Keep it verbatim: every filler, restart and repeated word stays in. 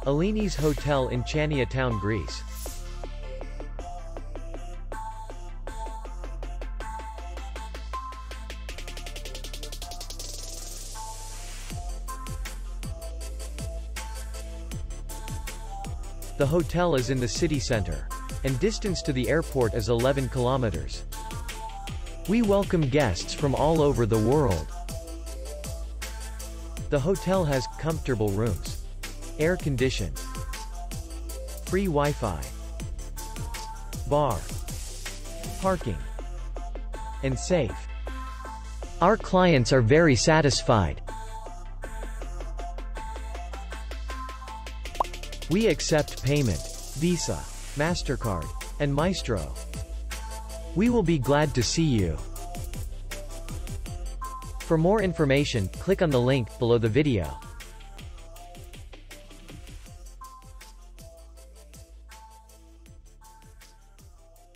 Ellinis Hotel in Chania Town, Greece. The hotel is in the city center, and distance to the airport is eleven kilometers. We welcome guests from all over the world. The hotel has comfortable rooms, air conditioned, free Wi-Fi, bar, parking, and safe. Our clients are very satisfied. We accept payment, Visa, MasterCard, and Maestro. We will be glad to see you. For more information, click on the link below the video.